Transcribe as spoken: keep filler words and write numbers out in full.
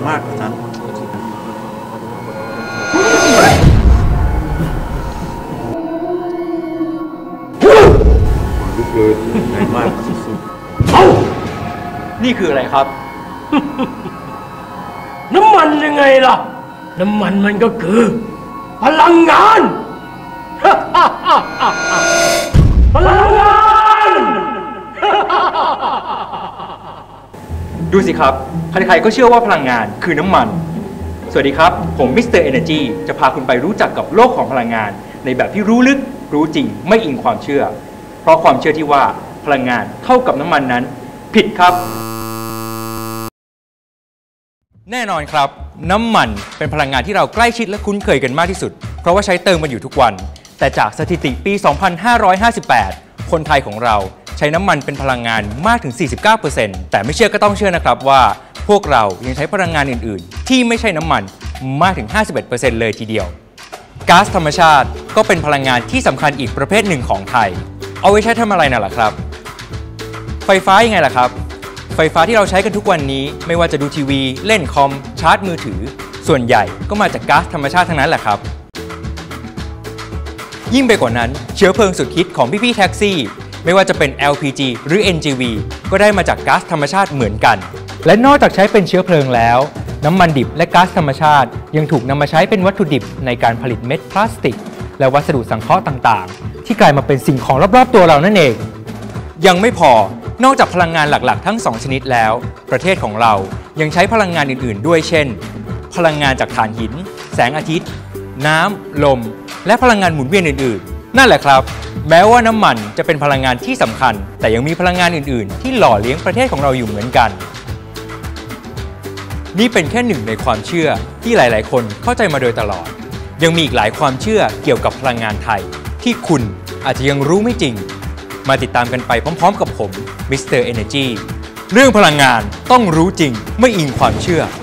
มากท่านลุกเลยแรงมากสุดๆเอ้านี่คืออะไรครับน้ำมันยังไงล่ะน้ำมันมันก็คือพลังงานพลังงานดูสิครับใครๆก็เชื่อว่าพลังงานคือน้ำมันสวัสดีครับผมมิสเตอร์เอเนจีจะพาคุณไปรู้จักกับโลกของพลังงานในแบบที่รู้ลึกรู้จริงไม่อิงความเชื่อเพราะความเชื่อที่ว่าพลังงานเท่ากับน้ำมันนั้นผิดครับแน่นอนครับน้ำมันเป็นพลังงานที่เราใกล้ชิดและคุ้นเคยกันมากที่สุดเพราะว่าใช้เติมมันอยู่ทุกวันแต่จากสถิติปี สองพันห้าร้อยห้าสิบแปด คนไทยของเราใช้น้ำมันเป็นพลังงานมากถึง สี่สิบเก้าเปอร์เซ็นต์ แต่ไม่เชื่อก็ต้องเชื่อนะครับว่าพวกเรายังใช้พลังงานอื่นๆที่ไม่ใช่น้ำมันมากถึง ห้าสิบเอ็ดเปอร์เซ็นต์ เลยทีเดียวก๊าซธรรมชาติก็เป็นพลังงานที่สำคัญอีกประเภทหนึ่งของไทยเอาไว้ใช้ทำอะไรน่ะล่ะครับไฟฟ้ายังไงล่ะครับไฟฟ้าที่เราใช้กันทุกวันนี้ไม่ว่าจะดูทีวีเล่นคอมชาร์จมือถือส่วนใหญ่ก็มาจากก๊าซธรรมชาติทั้งนั้นแหละครับยิ่งไปกว่านั้นเชื้อเพลิงสุดฮิตของพี่ๆแท็กซี่ไม่ว่าจะเป็น แอล พี จี หรือ เอ็น จี วี ก็ได้มาจากก๊าซธรรมชาติเหมือนกันและนอกจากใช้เป็นเชื้อเพลิงแล้วน้ำมันดิบและก๊าซธรรมชาติยังถูกนำมาใช้เป็นวัตถุดิบในการผลิตเม็ดพลาสติกและวัสดุสังเคราะห์ต่างๆที่กลายมาเป็นสิ่งของรอบๆตัวเรานั่นเองยังไม่พอนอกจากพลังงานหลักๆทั้งสองชนิดแล้วประเทศของเรายังใช้พลังงานอื่นๆด้วยเช่นพลังงานจากถ่านหินแสงอาทิตย์น้ำลมและพลังงานหมุนเวียนอื่นๆนั่นแหละครับแม้ว่าน้ำมันจะเป็นพลังงานที่สำคัญแต่ยังมีพลังงานอื่นๆที่หล่อเลี้ยงประเทศของเราอยู่เหมือนกันนี่เป็นแค่หนึ่งในความเชื่อที่หลายๆคนเข้าใจมาโดยตลอดยังมีอีกหลายความเชื่อเกี่ยวกับพลังงานไทยที่คุณอาจจะยังรู้ไม่จริงมาติดตามกันไปพร้อมๆกับผมมิสเตอร์ Energy เรื่องพลังงานต้องรู้จริงไม่อิงความเชื่อ